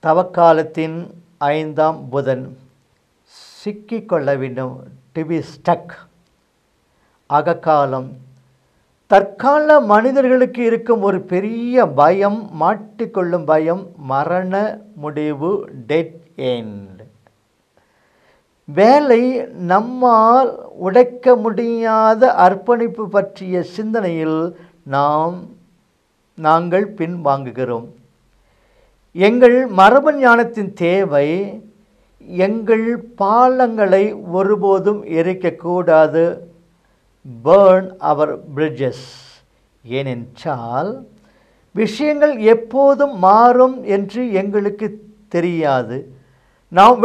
தவக்காலத்தின் 5ஆம் புதன். சிக்கிக்கொள்ள வேண்டும், டு பி ஸ்டக். அகக்காலம். தற்கால மனிதர்களுக்கு இருக்கும் ஒரு பெரிய பயம், மாட்டிக்கொள்ளும் பயம், மரண முடிவு, டெட் எண்ட். வேலை, நம்மால் உடைக்க முடியாத அர்ப்பணிப்பு பற்றிய சிந்தனையில் நாங்கள் பின்வாங்குகிறோம். எங்கள் மரபு ஞானத்தின் தேவை, எங்கள் பாலங்களை ஒருபோதும் எரிக்கக்கூடாது, burn our bridges. ஏனென்றால் விஷயங்கள் எப்போதும் மாறும் என்று எங்களுக்கு தெரியாது. நாம்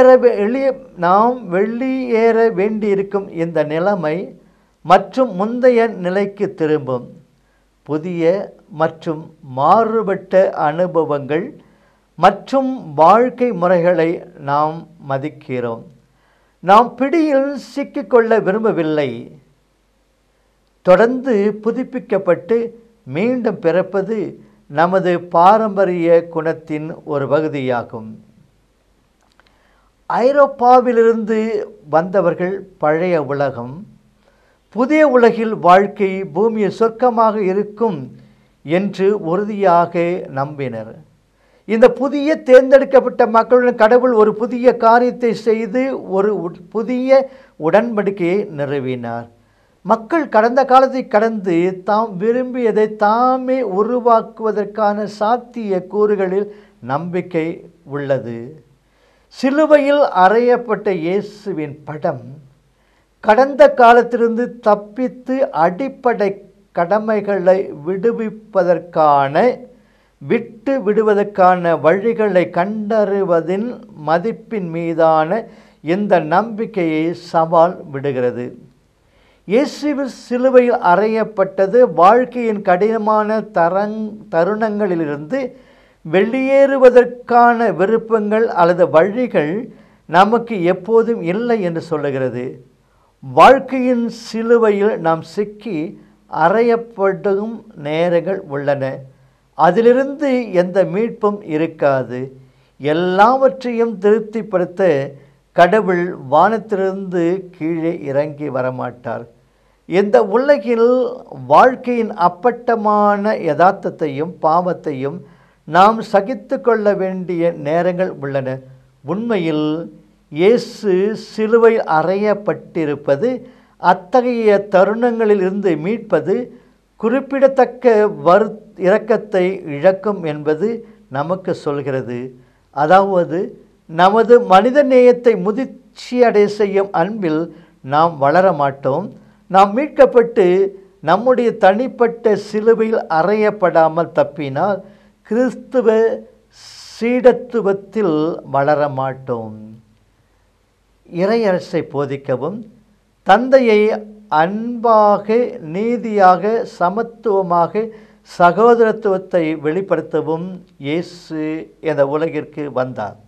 வெளியேற வேண்டியிருக்கும் இந்த நிலைமை மற்றும் முந்தைய நிலைக்கு திரும்பும். புதிய மற்றும் மாறுபட்ட அனுபவங்கள் மற்றும் வாழ்க்கை முறைகளை நாம் மதிக்கிறோம். நாம் பிடியில் சிக்கிக்கொள்ள விரும்பவில்லை. தொடர்ந்து புதுப்பிக்கப்பட்டு மீண்டும் பிறப்பது நமது பாரம்பரிய குணத்தின் ஒரு பகுதியாகும். ஐரோப்பாவிலிருந்து வந்தவர்கள் பழைய உலகம், புதிய உலகில் வாழ்க்கை, பூமியை சொர்க்கமாக இருக்கும் என்று உறுதியாக நம்பினர். இந்த புதிய தேர்ந்தெடுக்கப்பட்ட மக்களுடன் கடவுள் ஒரு புதிய காரியத்தை செய்து ஒரு புதிய உடன்படிக்கையை நிறுவினார். மக்கள் கடந்த காலத்தை கடந்து தாம் விரும்பியதை தாமே உருவாக்குவதற்கான சாத்திய கூறுகளில் நம்பிக்கை உள்ளது. சிலுவையில் அறையப்பட்ட இயேசுவின் படம் கடந்த காலத்திலிருந்து தப்பித்து அடிப்படை கடமைகளை விட்டு விடுவதற்கான வழிகளை கண்டறிவதின் மதிப்பின் மீதான இந்த நம்பிக்கையை சவால் விடுகிறது. இயேசுவின் சிலுவையில் அறையப்பட்டது வாழ்க்கையின் கடினமான தருணங்களிலிருந்து வெளியேறுவதற்கான விருப்பங்கள் அல்லது வழிகள் நமக்கு எப்போதும் இல்லை என்று சொல்லுகிறது. வாழ்க்கையின் சிலுவையில் நாம் சிக்கி அறையப்படும் நேரங்கள் உள்ளன. அதிலிருந்து எந்த மீட்பும் இருக்காது. எல்லாவற்றையும் திருப்திப்படுத்த கடவுள் வானத்திலிருந்து கீழே இறங்கி வரமாட்டார். இந்த உலகில் வாழ்க்கையின் அப்பட்டமான யதார்த்தத்தையும் பாவத்தையும் நாம் சகித்து கொள்ள வேண்டிய நேரங்கள் உள்ளன. உண்மையில் இயேசு சிலுவையில் அறையப்பட்டிருப்பது அத்தகைய தருணங்களில் இருந்து மீட்பது குறிப்பிடத்தக்க இரக்கத்தை இழக்கும் என்பது நமக்கு சொல்கிறது. அதாவது நமது மனித நேயத்தை முதிர்ச்சியடைய செய்யும் அன்பில் நாம் வளர மாட்டோம். நாம் மீட்கப்பட்டு நம்முடைய தனிப்பட்ட சிலுவையில் அறையப்படாமல் தப்பினால் கிறிஸ்துவ சீடத்துவத்தில் வளர மாட்டோம். இறையரசை போதிக்கவும், தந்தையை அன்பாக, நீதியாக, சமத்துவமாக, சகோதரத்துவத்தை வெளிப்படுத்தவும் இயேசு இந்த உலகிற்கு வந்தார்.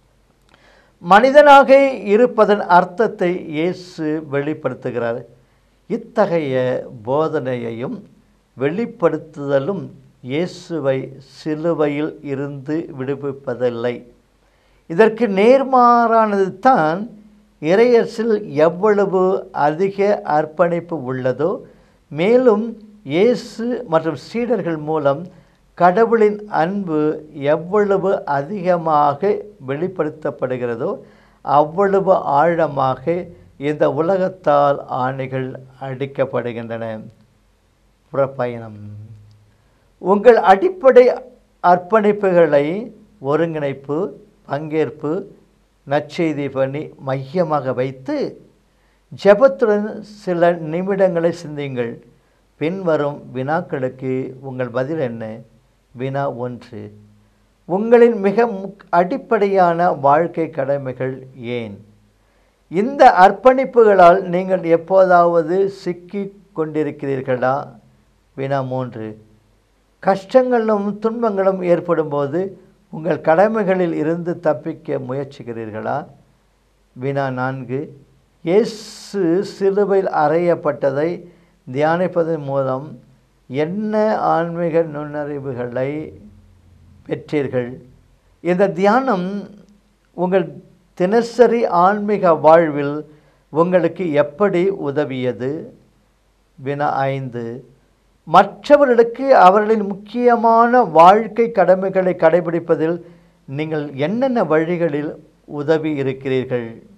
மனிதனாக இருப்பதன் அர்த்தத்தை இயேசு வெளிப்படுத்துகிறார். இத்தகைய போதனையையும் வெளிப்படுத்துதலும் இயேசுவை சிலுவையில் இருந்து விடுவிப்பதில்லை. இதற்கு நேர்மாறானது தான் இறையரசில் எவ்வளவு அதிக அர்ப்பணிப்பு உள்ளதோ, மேலும் இயேசு மற்றும் சீடர்கள் மூலம் கடவுளின் அன்பு எவ்வளவு அதிகமாக வெளிப்படுத்தப்படுகிறதோ அவ்வளவு ஆழமாக இந்த உலகத்தால் ஆணைகள் அடிக்கப்படுகின்றன. புறப்பயணம். உங்கள் அடிப்படை அர்ப்பணிப்புகளை ஒருங்கிணைப்பு, பங்கேற்பு, நற்செய்தி பணி மையமாக வைத்து ஜெபத்துடன் சில நிமிடங்களை சிந்தியுங்கள். பின்வரும் வினாக்களுக்கு உங்கள் பதில் என்ன? வினா 1. உங்களின் மிக அடிப்படையான வாழ்க்கை கடமைகள் ஏன்? இந்த அர்ப்பணிப்புகளால் நீங்கள் எப்போதாவது சிக்கிக் கொண்டிருக்கிறீர்களா? வினா 3. கஷ்டங்களும் துன்பங்களும் ஏற்படும் போது உங்கள் கடமைகளில் இருந்து தப்பிக்க முயற்சிக்கிறீர்களா? வினா 4. இயேசு சிலுவையில் அறையப்பட்டதை தியானிப்பதன் மூலம் என்ன ஆன்மீக நுண்ணறிவுகளை பெற்றீர்கள்? இந்த தியானம் உங்கள் தினசரி ஆன்மீக வாழ்வில் உங்களுக்கு எப்படி உதவியது? வினா 5. மற்றவர்களுக்கு அவர்களின் முக்கியமான வாழ்க்கை கடமைகளை கடைபிடிப்பதில் நீங்கள் என்னென்ன வழிகளில் உதவி இருக்கிறீர்கள்?